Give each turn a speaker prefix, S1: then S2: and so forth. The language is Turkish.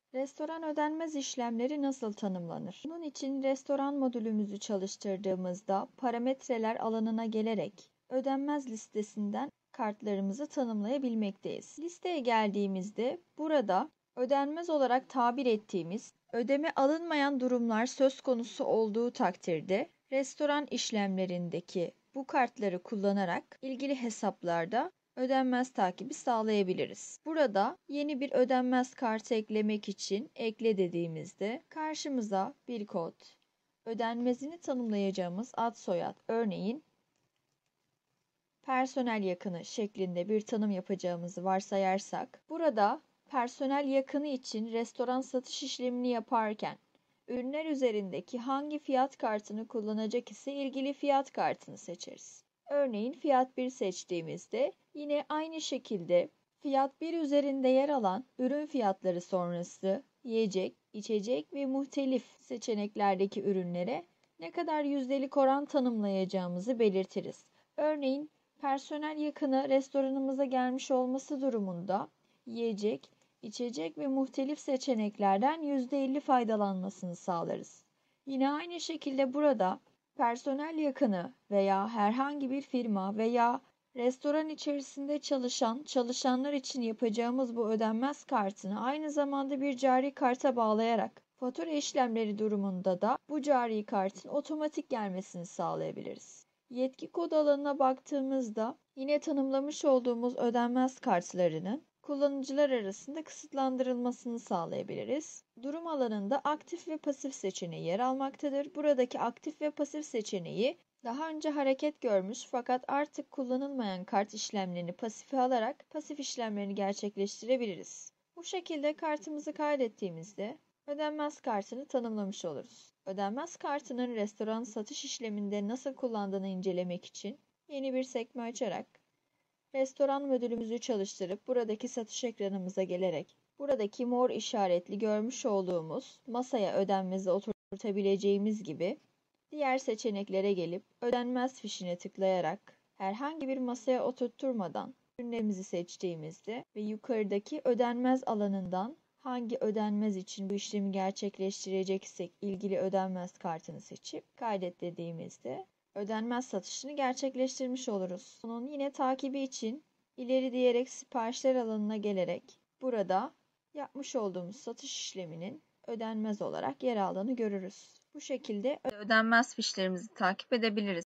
S1: Restoran ödenmez işlemleri nasıl tanımlanır? Bunun için restoran modülümüzü çalıştırdığımızda parametreler alanına gelerek ödenmez listesinden kartlarımızı tanımlayabilmekteyiz. Listeye geldiğimizde burada ödenmez olarak tabir ettiğimiz ödeme alınmayan durumlar söz konusu olduğu takdirde restoran işlemlerindeki bu kartları kullanarak ilgili hesaplarda ödenmez takibi sağlayabiliriz. Burada yeni bir ödenmez kartı eklemek için ekle dediğimizde karşımıza bir kod, ödenmezini tanımlayacağımız ad soyad, örneğin personel yakını şeklinde bir tanım yapacağımızı varsayarsak, burada personel yakını için restoran satış işlemini yaparken ürünler üzerindeki hangi fiyat kartını kullanacak ise ilgili fiyat kartını seçeriz. Örneğin fiyat 1 seçtiğimizde yine aynı şekilde fiyat 1 üzerinde yer alan ürün fiyatları sonrası yiyecek, içecek ve muhtelif seçeneklerdeki ürünlere ne kadar yüzdelik oran tanımlayacağımızı belirtiriz. Örneğin personel yakını restoranımıza gelmiş olması durumunda yiyecek, içecek ve muhtelif seçeneklerden %50 faydalanmasını sağlarız. Yine aynı şekilde burada personel yakını veya herhangi bir firma veya restoran içerisinde çalışan çalışanlar için yapacağımız bu ödenmez kartını aynı zamanda bir cari karta bağlayarak fatura işlemleri durumunda da bu cari kartın otomatik gelmesini sağlayabiliriz. Yetki kod alanına baktığımızda yine tanımlamış olduğumuz ödenmez kartlarının kullanıcılar arasında kısıtlandırılmasını sağlayabiliriz. Durum alanında aktif ve pasif seçeneği yer almaktadır. Buradaki aktif ve pasif seçeneği daha önce hareket görmüş fakat artık kullanılmayan kart işlemlerini pasife alarak pasif işlemlerini gerçekleştirebiliriz. Bu şekilde kartımızı kaydettiğimizde ödenmez kartını tanımlamış oluruz. Ödenmez kartının restoran satış işleminde nasıl kullandığını incelemek için yeni bir sekme açarak restoran modülümüzü çalıştırıp buradaki satış ekranımıza gelerek buradaki mor işaretli görmüş olduğumuz masaya ödenmezi oturtabileceğimiz gibi diğer seçeneklere gelip ödenmez fişine tıklayarak herhangi bir masaya oturtturmadan ürünlerimizi seçtiğimizde ve yukarıdaki ödenmez alanından hangi ödenmez için bu işlemi gerçekleştireceksek ilgili ödenmez kartını seçip kaydet dediğimizde ödenmez satışını gerçekleştirmiş oluruz. Bunun yine takibi için ileri diyerek siparişler alanına gelerek burada yapmış olduğumuz satış işleminin ödenmez olarak yer aldığını görürüz. Bu şekilde ödenmez fişlerimizi takip edebiliriz.